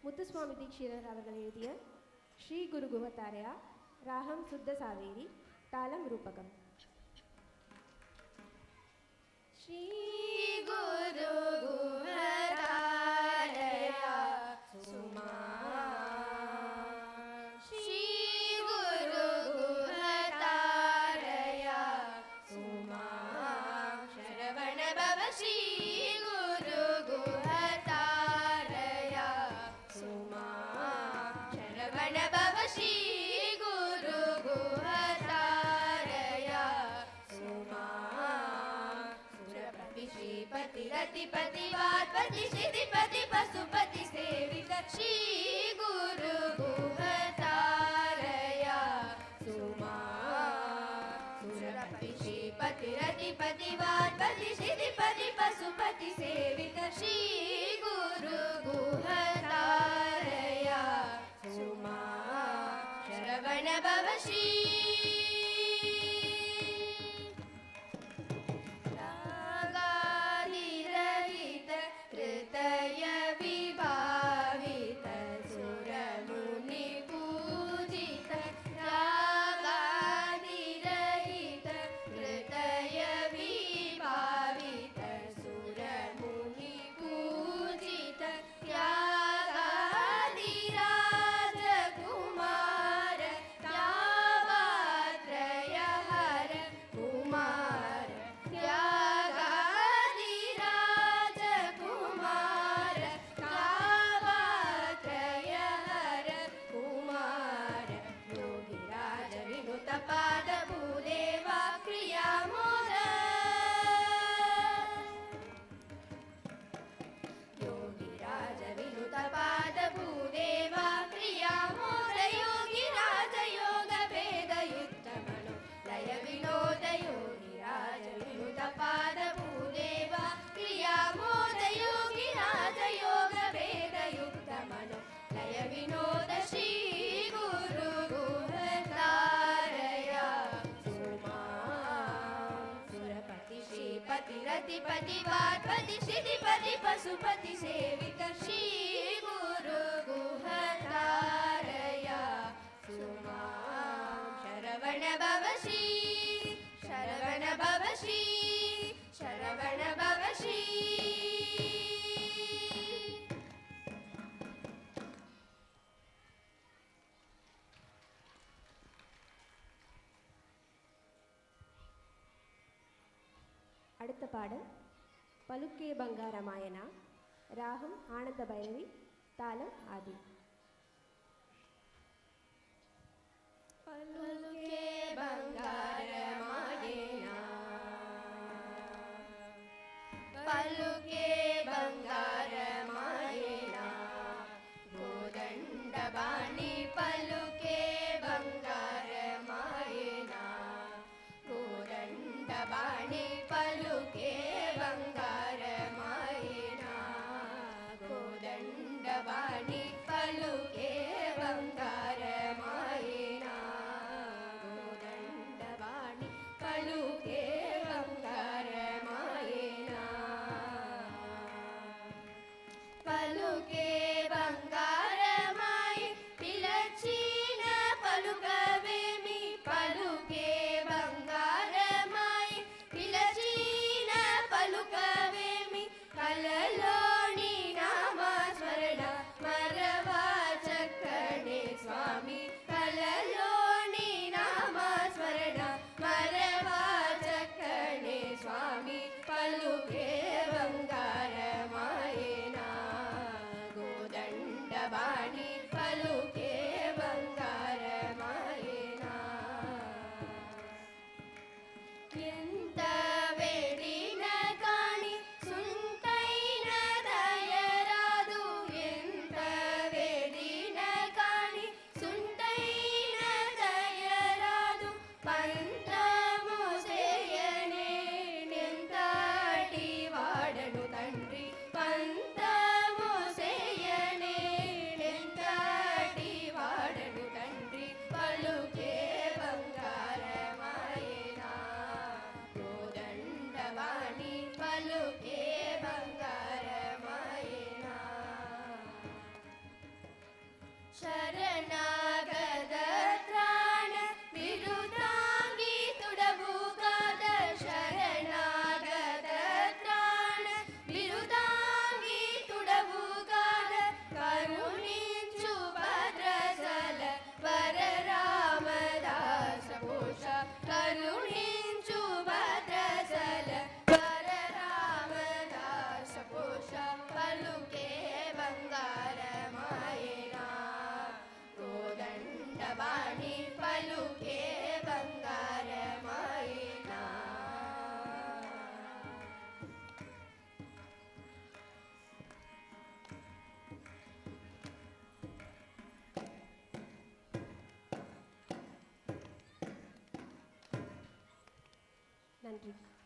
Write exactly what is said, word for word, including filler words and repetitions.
முத்துசுவாமி தீட்சிதர் அவர்கள் எழுதிய ஸ்ரீ குரு குஹதாரயா, ராகம் சுத்த சாவேரி, தாளம் ரூபகம். ஸ்ரீ குரு குஹதாரயா சுமா, ஸ்ரீ குரு குஹதாரயா சுமா, சரவண பவ ஸ்ரீ குரு குஹதாரயா சுமா, சரவண பவ ஸ்ரீ குரு குஹதாரயா சுமா, सुरपति श्रीपति रतिपति वात्पति सिद्धिपति पशुपति सेवित श्री गुरु गुहतारया सुमा, सुरपति श्रीपति रतिपति वात्पति सिद्धिपति पशुपति सेवित श्री गुरु गुहतारया सुमा, शरवण भव श्री कृतय विभावित सुरमुनि पूजित, रागादिरहित कृतय विभावित सुरमुनि पूजित, त्यागादिराज कुमार तावात्रय हर कुमार, त्यागादिराज कुमार तावात्रय हर कुमार, योगिराज विनुत पाद भूदेवा क्रिया मोद, योगिराज विनुत पाद भूदेवा क्रिया मोद, योगिराज योग भेद युक्त मनो लय विनोद, योगिराज विनुत पाद भूदेवा क्रिया मोद, योगिराज योग भेद युक्त मनो लय विनोद, श्री गुरु गुहतारया सुमा, सुरपति श्रीपति रतिपति वात्पति सिद्धिपति पशुपति सेवित श्री गुरु गुहतारया सुमा, शरवण भव श्री, शरवण भव श्री, शरवण भव श्री. அடுத்த பாடல் பலுக்கே பங்காரமாயனா, ராகம் ஆனந்த பைரவி, தாளம் ஆதி. பலுக்கே பங்காரமாயனா, పలుకే బంగారమాయేనా, కోదండబాణి పలుకే బంగారమాయేనా, కోదండబాణి పలుకే బంగారమాయేనా, కోదండబాణి పలుకే బంగారమాయేనా, కోదండబాణి పలుకే బంగారమాయేనా, పలుకే బంగారమాయి పిలచిన పలుకవేమి, పలుకే బంగారమాయి పిలచిన పలుకవేమి, కలలోని నామస్మరణ మరవా చక్కడే స్వామి, కలలోని నామస్మరణ మరవా చక్కడే స్వామి, పలుకే బంగారమాయేనా, గోదండబాణి పలుకే బంగారమాయేనా, ఎంత వేడిన కాని సుంతైన దయరాదు, ఎంత వేడిన కాని సుంతైన దయరాదు, పంతము చేయనే నెంతటి వాడను తండ్రి, పంతము చేయనే నెంత நன்றி.